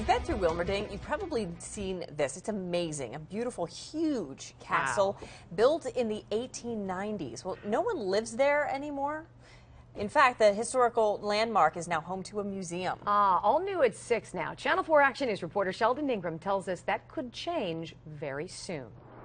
been through Wilmerding, you've probably seen this. It's amazing. A beautiful, huge castle built in the 1890s. Well, no one lives there anymore. In fact, the historical landmark is now home to a museum. All new at 6 now. Channel 4 Action News reporter Sheldon Ingram tells us that could change very soon.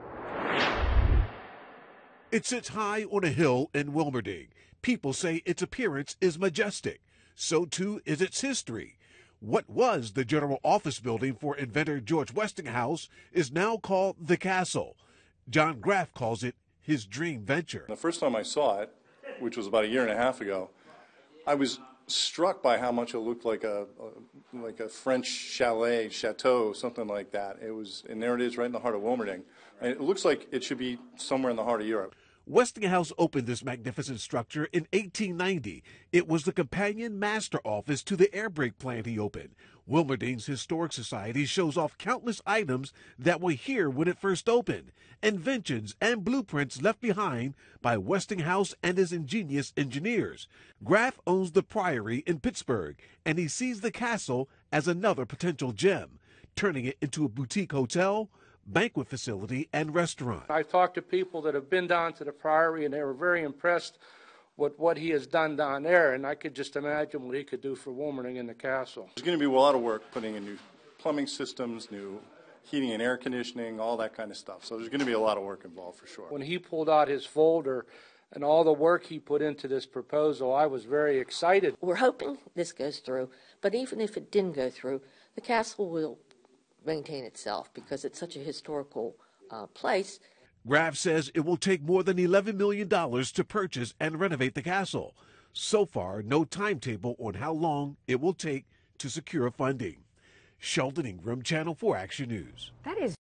It sits high on a hill in Wilmerding. People say its appearance is majestic. So too is its history. What was the general office building for inventor George Westinghouse is now called the Castle. John Graff calls it his dream venture. The first time I saw it, which was about a year and a half ago, I was struck by how much it looked like a French chateau, something like that. And there it is right in the heart of Wilmerding. And it looks like it should be somewhere in the heart of Europe. Westinghouse opened this magnificent structure in 1890. It was the companion master office to the air brake plant he opened. Wilmerding's Historic Society shows off countless items that were here when it first opened, inventions and blueprints left behind by Westinghouse and his ingenious engineers. Graff owns the Priory in Pittsburgh, and he sees the castle as another potential gem, turning it into a boutique hotel, banquet facility, and restaurant. I talked to people that have been down to the Priory, and they were very impressed with what he has done down there, and I could just imagine what he could do for Wilmerding in the castle. There's going to be a lot of work putting in new plumbing systems, new heating and air conditioning, all that kind of stuff. So there's going to be a lot of work involved for sure. When he pulled out his folder and all the work he put into this proposal, I was very excited. We're hoping this goes through, but even if it didn't go through, the castle will maintain itself because it's such a historical place. Graff says it will take more than $11 million to purchase and renovate the castle. So far, no timetable on how long it will take to secure funding. Sheldon Ingram, Channel 4 Action News. That is